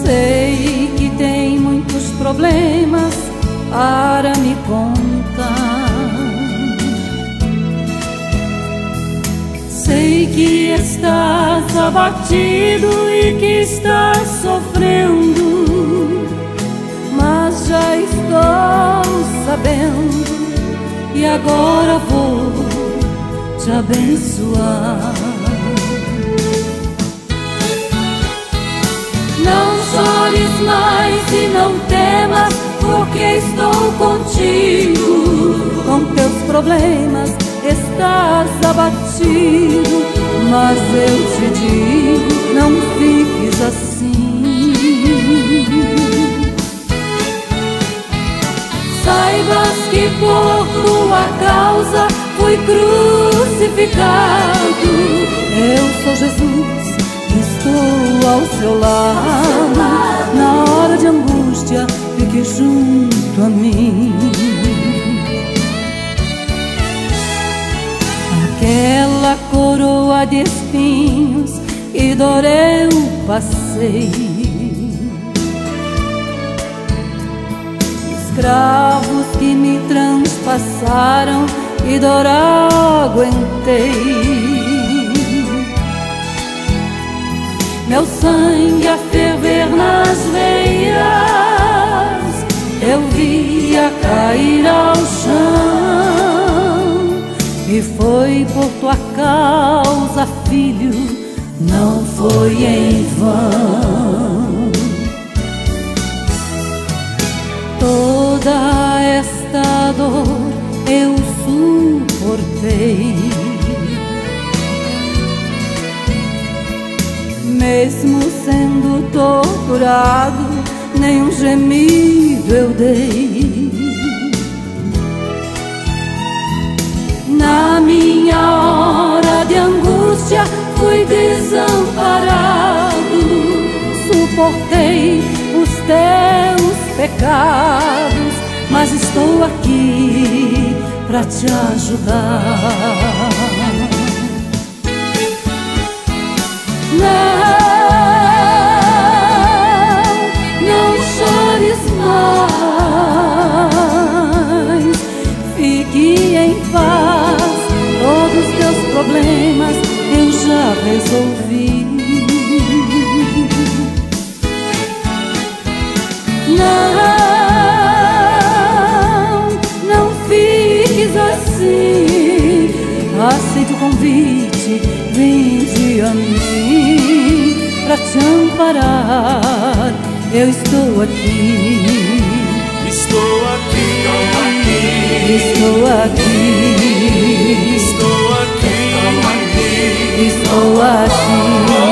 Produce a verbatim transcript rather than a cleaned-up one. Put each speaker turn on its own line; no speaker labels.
Sei que tem muitos problemas para me contar. Sei que estás abatido e que estás sofrendo, mas já estou sabendo e agora vou te abençoar. Não chores mais e não temas, porque estou contigo. Com teus problemas estás abatido, mas eu te digo, não fiques assim. Saibas que por tua causa fui crucificado. Eu sou Jesus, estou ao seu lado. Na hora de angústia, fique junto a mim. Aquela coroa de espinhos e dor eu passei, escravos que me transpassaram e dor aguentei. Meu sangue a ferver nas veias, eu via cair ao chão. E foi por tua causa, filho, não foi em vão. Toda esta dor eu suportei, mesmo sendo torturado, nenhum gemido eu dei. Na minha hora de angústia fui desamparado, suportei os teus pecados, mas estou aqui pra te ajudar. Não, não chores mais, fique em paz. Todos os teus problemas eu já resolvi. Não, não fiques assim. Aceite o convite, vinde a mim pra te amparar. Eu estou aqui.
Estou aqui,
estou aqui,
estou aqui,
estou aqui.